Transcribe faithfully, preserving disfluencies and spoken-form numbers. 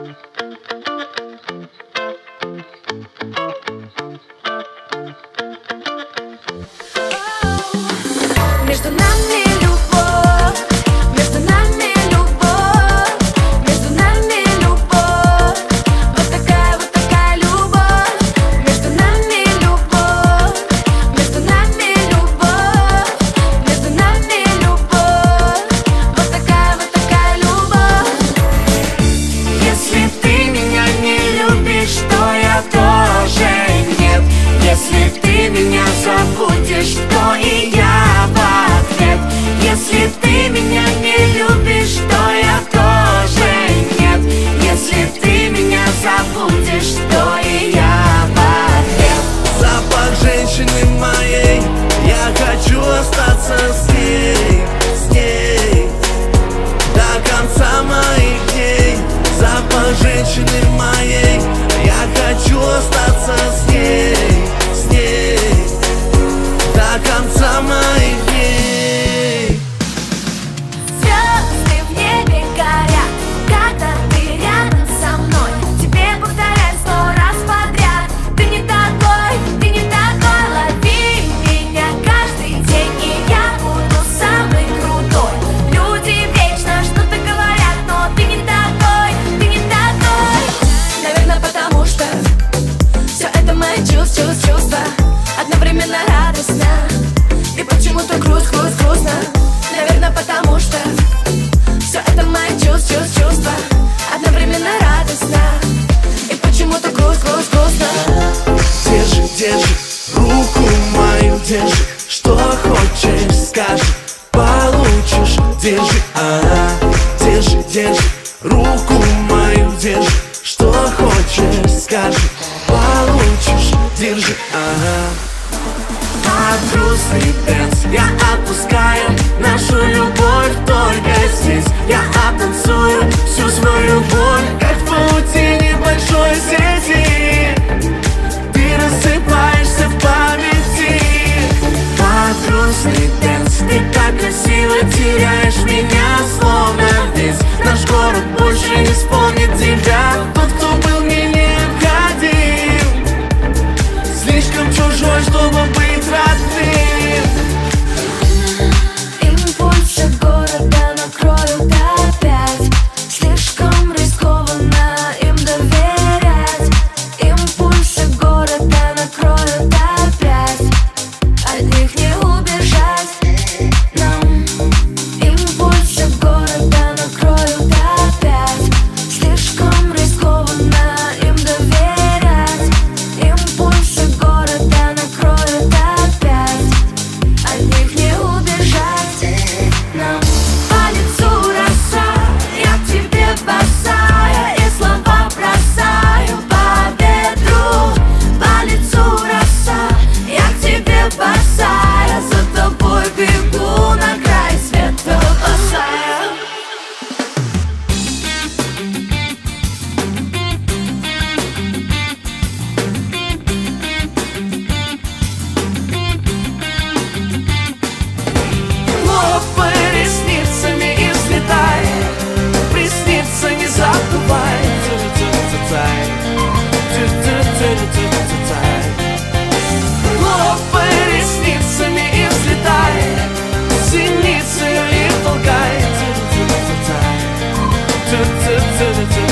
Между нами любовь, между нами любовь, между нами любовь. Вот такая, вот такая любовь. Между нами любовь, между нами любовь, между нами любовь. Вот такая, вот такая любовь. Если ты меня не любишь, то я тоже нет. Если ты меня забудешь, то и я. Если ты меня не любишь, то я тоже нет. Если ты меня забудешь, то и я в ответ. Запах женщины моей, я хочу остаться с ней, с ней до конца моих дней. Запах женщины моей, я хочу остаться с ней, с ней до конца моих дней. Чувства одновременно радостно и почему-то грусть, грусть, грустно. Наверное, потому что все это мои чувства, чувства, чувства одновременно радостно и почему-то грусть, грусть, грустно. Держи, держи руку мою, держи, что хочешь, скажи, получишь. Держи, ага, держи, держи руку мою, держи, что хочешь, скажи, получишь. Держи, ага. А грустный дэнс я отпускаю, нашу любовь только здесь. Я оттанцую всю свою боль, как в паутине большой сети. Ты рассыпаешься в памяти. А грустный дэнс, ты так красиво теряешь меня, словно весь наш город больше не вспомнит тебя. Тот, кто был мне необходим, слишком чужой, чтобы быть родным. Импульсы города накроют опять. Слишком рискованно им доверять. Импульсы города накроют опять. От них не убежать нам. Импульсы города накроют опять. Слишком рискованно им доверять. Импульсы города накроют опять. От них не убежать нам. По лицу роса, я к тебе босая, и слова бросаю по ветру. По лицу роса, я к тебе босая, за тобой бегу на край света босая. Хлопай ресницами и взлетай, приснится не забывай. Хлопай ресницами и взлетай, синицею и толкай.